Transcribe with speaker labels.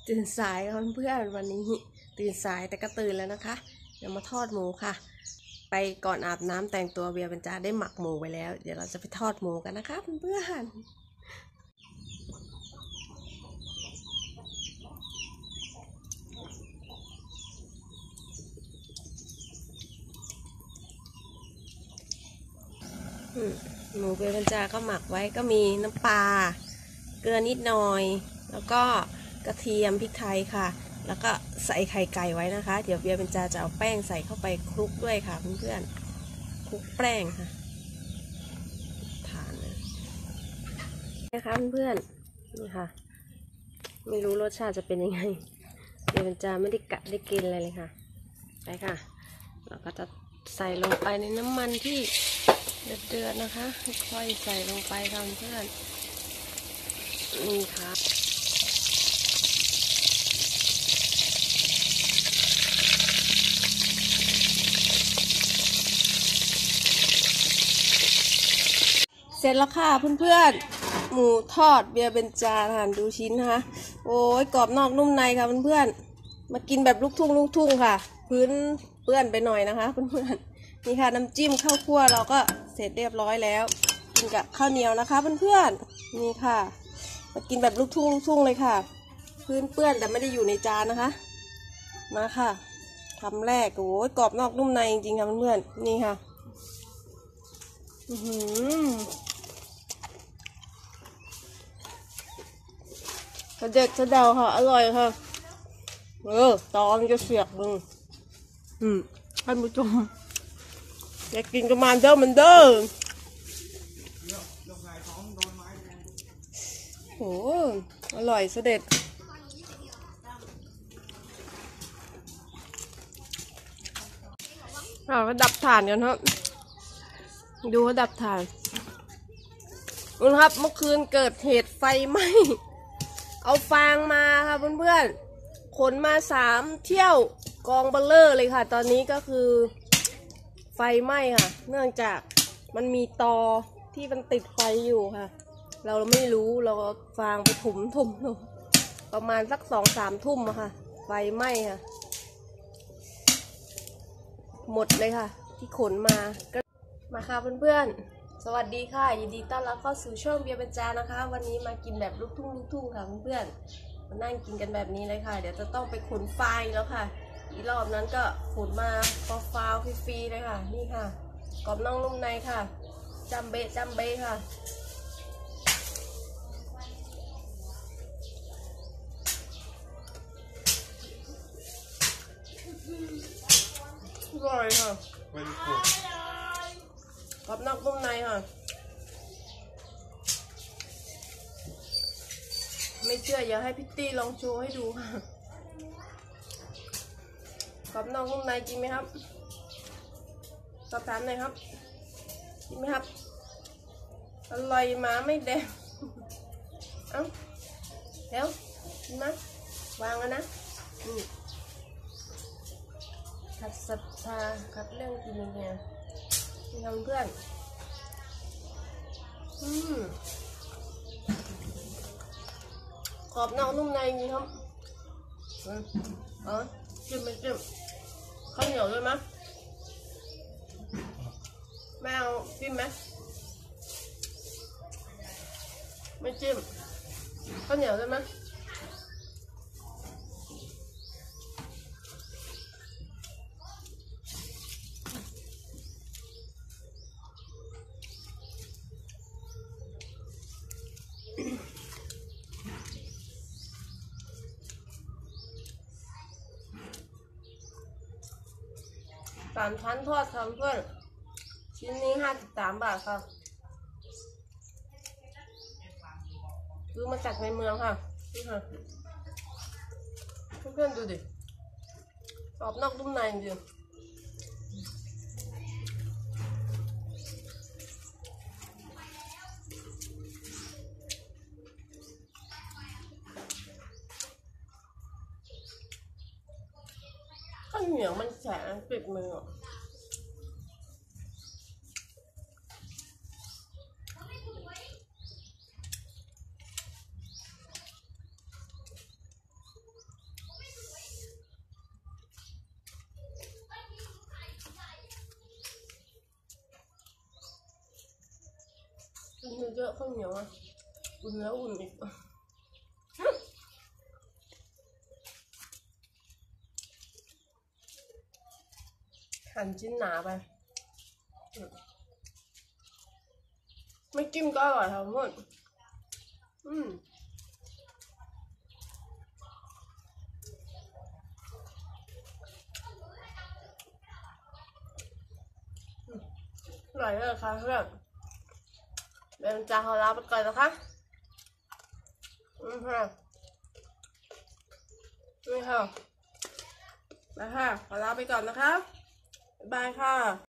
Speaker 1: ตื่นสายเพื่อนวันนี้ตื่นสายแต่ก็ตื่นแล้วนะคะเดี๋ยวมาทอดหมูค่ะไปก่อนอาบน้ำแต่งตัวเบียร์บรรจาได้หมักหมูไว้แล้วเดี๋ยวเราจะไปทอดหมูกันนะคะเพื่อนหมูเบียร์บรรจาก็หมักไว้ก็มีน้ำปลาเกลือนิดหน่อยแล้วก็กระเทียมพริกไทยค่ะแล้วก็ใส่ไข่ไก่ไว้นะคะเดี๋ยวเบียร์บรรจาจะเอาแป้งใส่เข้าไปคลุกด้วยค่ะเพื่อนๆคลุกแป้งค่ะทานเลยนะคะเพื่อนๆนี่ค่ะไม่รู้รสชาติจะเป็นยังไงเบียร์บรรจาไม่ได้กะได้กินอะไรเลยค่ะไปค่ะเราก็จะใส่ลงไปในน้ำมันที่เดือดๆนะคะค่อยใส่ลงไปค่ะเพื่อนนี่ค่ะเสร็จแล้วค่ะเพื่อนๆหมูทอดเบียร์เบญจาทานดูชิ้นนะคะโอ้ยกรอบนอกนุ่มในค่ะเพื่อนๆมากินแบบลูกทุ่งค่ะพื้นเปื้อนไปหน่อยนะคะเพื่อนๆนี่ค่ะน้ำจิ้มข้าวคั่วเราก็เสร็จเรียบร้อยแล้วกินกับข้าวเหนียวนะคะเพื่อนๆนี่ค่ะมากินแบบลูกทุ่งเลยค่ะพื้นเปื้อนแต่ไม่ได้อยู่ในจานนะคะมาค่ะคำแรกโอ้ยกรอบนอกนุ่มในจริงๆค่ะเพื่อนๆนี่ค่ะเด็ดเดาค่ะอร่อยค่ะตอนจะเสียบมึงท่านผู้ชมอยากกินก็มาเด้อมันเด้อโหอร่อยเสด็จก็ดับถ่านกันครับดูว่าดับถ่านนะครับเมื่อคืนเกิดเหตุไฟไหม้เอาฟางมาค่ะเพื่อนๆขนมา3 เที่ยวกองเบลเลอร์เลยค่ะตอนนี้ก็คือไฟไหม้ค่ะเนื่องจากมันมีตอที่มันติดไฟอยู่ค่ะเราไม่รู้เราฟางไปถมประมาณสัก2-3 ทุ่มอะค่ะไฟไหม้ค่ะหมดเลยค่ะที่ขนมาค่ะเพื่อนๆสวัสดีค่ะยินดีต้อนรับเข้าสู่ช่องเบียร์บรรจานะคะวันนี้มากินแบบลูกทุ่งค่ะเพื่อนๆมานั่งกินกันแบบนี้เลยค่ะเดี๋ยวจะต้องไปขนไฟแล้วค่ะอีรอบนั้นก็ขนมาฟาวฟรีๆเลยค่ะนี่ค่ะกรอบนอกนุ่มในค่ะจัมเบ้ค่ะอร่อยค่ะกรอบนอกนุ่มในค่ะไม่เชื่ออย่าให้พิตตี้ลองโชว์ให้ดูค่ะกรอบนอกนุ่มในจริงไหมครับสอบถามหน่อยครับจริงไหมครับอร่อยมาไม่แดงเอ้าเดี๋ยวนะวางแล้วนะขัดศรัทธาขัดเรื่องกินอย่างเงี้ยนี่ทำเพื่อนกรอบนอกนุ่มในจริงครับจิ้มไม่จิ้มข้าวเหนียวด้วยมั้ยไม่เอาจิ้มไหมไม่จิ้มข้าวเหนียวด้วยมั้ย3 ชั้นทอดค่ะเพื่อนชิ้นนี้53 บาทค่ะซื้อมาจากในเมืองค่ะนี่ค่ะเพื่อนๆดูดิกรอบนอกนุ่มในจริงข้าวเหนียวมันแฉะติดมืออะข้าวเหนียวอ่ะอุ่นแล้วอุ่นอีกหั่นชิ้นหนาไปไม่จิ้มก็อร่อยค่ะเพื่อนอร่อยเลยค่ะเพื่อนเบนจะขอลาไปก่อนนะคะค่ะนี่ค่ะขอลาไปก่อนนะคะบ๊ายบายค่ะ